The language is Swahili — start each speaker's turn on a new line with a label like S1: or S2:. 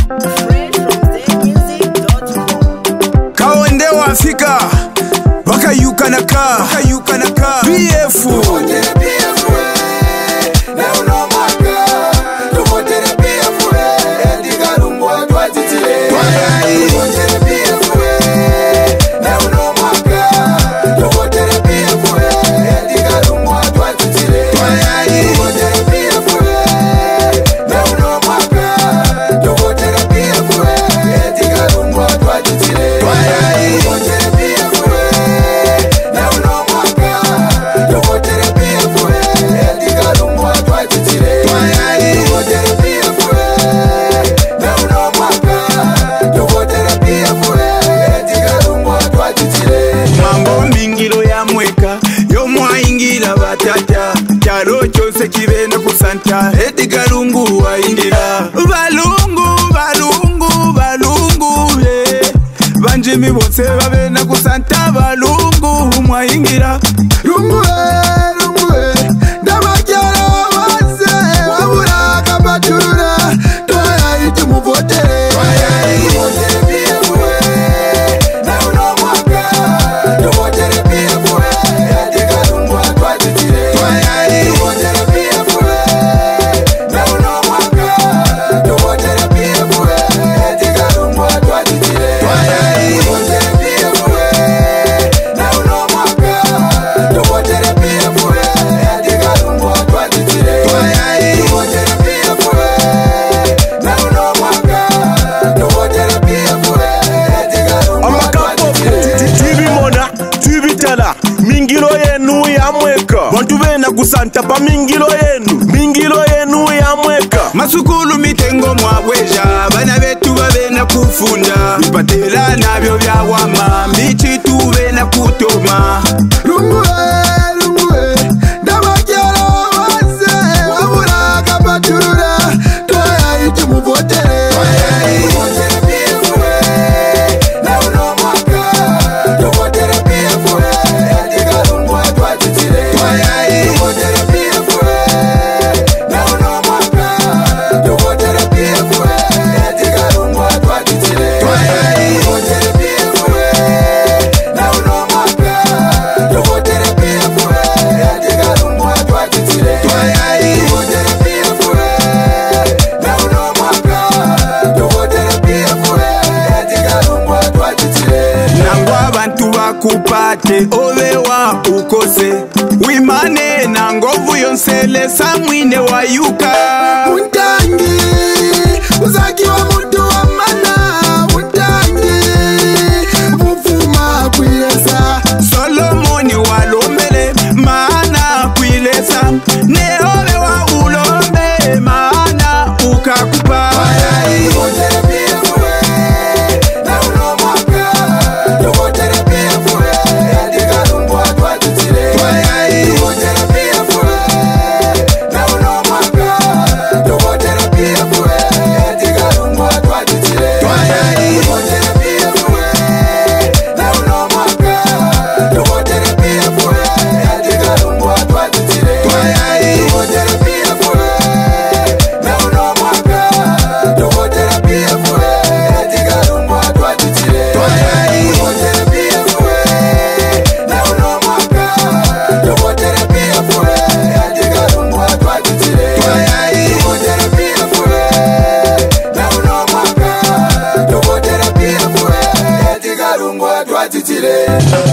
S1: Kaonde wafika bakayuka naka PF Chalo chose kibena kusanta Edgar Lungu waingira balungu yeah. Banjimi bose babena kusanta balungu mwaingira lungu ndabajyara bose wabura kabatura toya iti muvotere Mingilo yenu ya mweka Bantu bena kusanta pa mingilo yenu ya mweka Masukulu mitengo mwabweja Bana betu babena kufunda Mipatela nabyo bya wama Michi tu bena kutoma Lungu ndabajyara bose wabura kabatura toya iti muvotere kupate owewa ukose wimane na ngovu yonsele samwine wayuka untangi uzaki wa mutu wa mana untangi mufuma kwilesa Solomoni walombele maana kwilesa ne owewa ulombe maana ukakupa Twatitire